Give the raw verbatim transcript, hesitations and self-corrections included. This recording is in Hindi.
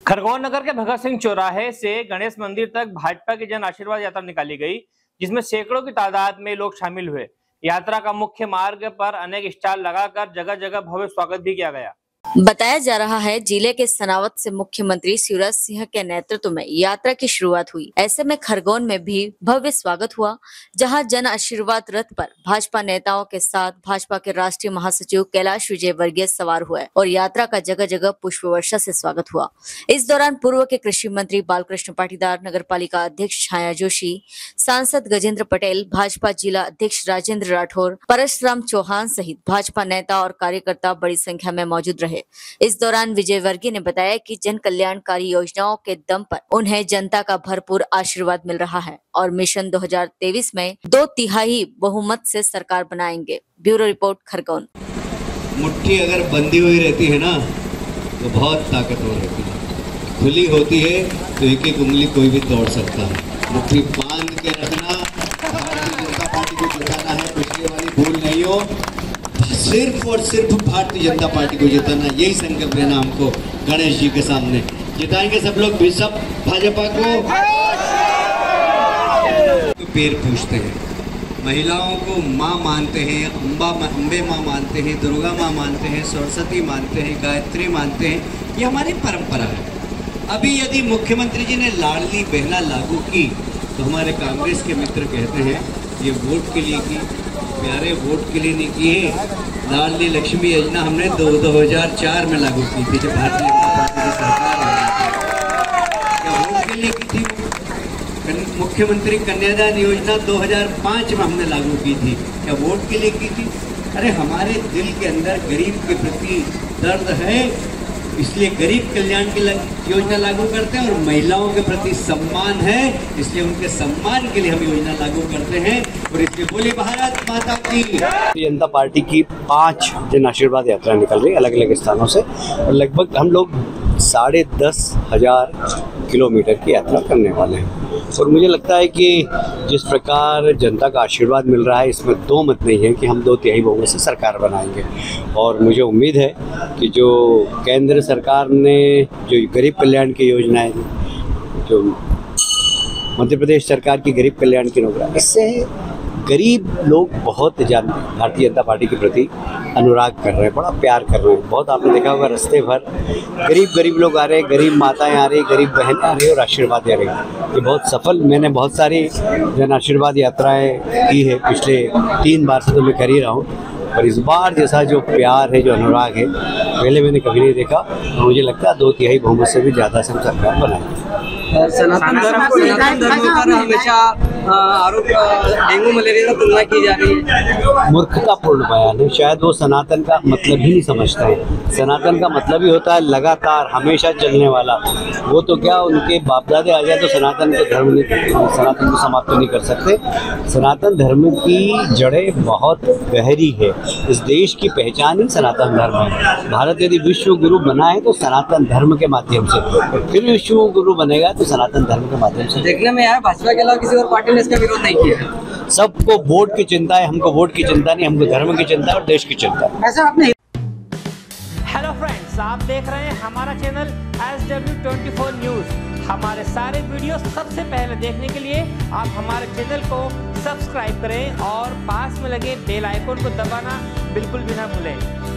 खरगोन नगर के भगत सिंह चौराहे से गणेश मंदिर तक भाजपा की जन आशीर्वाद यात्रा निकाली गई, जिसमें सैकड़ों की तादाद में लोग शामिल हुए। यात्रा का मुख्य मार्ग पर अनेक स्टॉल लगाकर जगह जगह भव्य स्वागत भी किया गया। बताया जा रहा है जिले के सनावत से मुख्यमंत्री शिवराज सिंह के नेतृत्व में यात्रा की शुरुआत हुई। ऐसे में खरगोन में भी भव्य स्वागत हुआ, जहां जन आशीर्वाद रथ पर भाजपा नेताओं के साथ भाजपा के राष्ट्रीय महासचिव कैलाश विजयवर्गीय सवार हुए और यात्रा का जगह जगह पुष्प वर्षा से स्वागत हुआ। इस दौरान पूर्व के कृषि मंत्री बालकृष्ण पाटीदार, नगर पालिका अध्यक्ष छाया जोशी, सांसद गजेंद्र पटेल, भाजपा जिला अध्यक्ष राजेंद्र राठौर, परशुराम चौहान सहित भाजपा नेता और कार्यकर्ता बड़ी संख्या में मौजूद रहे। इस दौरान विजयवर्गीय ने बताया कि जन कल्याणकारी योजनाओं के दम पर उन्हें जनता का भरपूर आशीर्वाद मिल रहा है और मिशन दो हज़ार तेईस में दो तिहाई बहुमत से सरकार बनाएंगे। Bureau report, Khargone. मुट्ठी अगर बंधी हुई रहती है ना तो बहुत ताकतवर होती है, खुली होती है तो एक एक उंगली कोई भी तोड़ सकता है। मुट्ठी बांध के रखना, भारतीय जनता पार्टी को जिताना है, पिछले वाली भूल नहीं हो, सिर्फ और सिर्फ भारतीय जनता पार्टी को जिताना, यही संकल्प लेना हमको गणेश जी के सामने। जिताएंगे सब लोग भी, सब भाजपा को। तो पैर पूछते हैं, महिलाओं को माँ मानते हैं, अम्बा अम्बे माँ मानते हैं, दुर्गा माँ मानते हैं, सरस्वती मानते हैं, गायत्री मानते हैं, ये हमारी परंपरा है। अभी यदि मुख्यमंत्री जी ने लाडली बहना लागू की तो हमारे कांग्रेस के मित्र कहते हैं ये वोट के लिए की, प्यारे वोट के लिए नहीं की है। लाडली लक्ष्मी योजना हमने दो दो हजार चार में लागू की थी, जब भारतीय जनता पार्टी की सरकार आई। क्या वोट के लिए की थी? मुख्यमंत्री कन्यादान योजना दो हज़ार पाँच में हमने लागू की थी, क्या वोट के लिए की थी? अरे हमारे दिल के अंदर गरीब के प्रति दर्द है, इसलिए गरीब कल्याण की योजना लागू करते हैं, और महिलाओं के प्रति सम्मान है, इसलिए उनके सम्मान के लिए हम योजना लागू करते हैं। और इसलिए बोले भारत माता की। जनता पार्टी की पांच जन आशीर्वाद यात्रा निकल रही है अलग अलग स्थानों से, और लगभग हम लोग साढ़े दस हजार किलोमीटर की यात्रा करने वाले हैं। और मुझे लगता है कि जिस प्रकार जनता का आशीर्वाद मिल रहा है, इसमें दो मत नहीं है कि हम दो तिहाई बहुमत से सरकार बनाएंगे। और मुझे उम्मीद है कि जो केंद्र सरकार ने जो गरीब कल्याण की योजनाएं, जो मध्य प्रदेश सरकार की गरीब कल्याण की योजना, इससे गरीब लोग बहुत जान भारतीय जनता पार्टी के प्रति अनुराग कर रहे हैं, बड़ा प्यार कर रहे हैं। बहुत आपने देखा होगा रास्ते भर गरीब गरीब लोग आ रहे हैं, गरीब माताएं आ रही, गरीब बहन आ रही और आशीर्वाद दे रही। ये बहुत सफल, मैंने बहुत सारी जन आशीर्वाद यात्राएं की है पिछले तीन बार से, तो मैं कर ही रहा हूँ। और इस बार जैसा जो प्यार है, जो अनुराग है, पहले मैंने कभी नहीं देखा। और मुझे लगता है दो तिहाई बहुमत से भी ज़्यादा से हम सरकार बनाएंगे। सनातन धर्म सनातन धर्म पर हमेशा आरोप डेंगू मलेरिया की तुलना की जा रही है। मूर्खतापूर्ण बयान है, शायद वो सनातन का मतलब ही नहीं समझते हैं। सनातन का मतलब ही होता है लगातार हमेशा चलने वाला। वो तो क्या, उनके बाप दादे आ जाए तो सनातन के धर्म नहीं, सनातन को समाप्त नहीं कर सकते। सनातन धर्म की जड़ें बहुत गहरी है, इस देश की पहचान ही सनातन धर्म है। भारत यदि विश्व गुरु बना है तो सनातन धर्म के माध्यम से, फिर विश्व गुरु बनेगा तो सनातन धर्म के माध्यम से। देखने में आया भाजपा के अलावा किसी और पार्टी ने इसका विरोध नहीं किया। सबको वोट की चिंता है, हमको वोट की चिंता नहीं, हमको धर्म की चिंता है और देश की चिंता है। ऐसा आपने हेलो फ्रेंड्स, आप देख रहे हैं हमारा channel S W twenty four news. हमारे सारे वीडियो सबसे पहले देखने के लिए आप हमारे चैनल को सब्सक्राइब करें और पास में लगे बेल आइकन को दबाना बिल्कुल भी ना भूलें।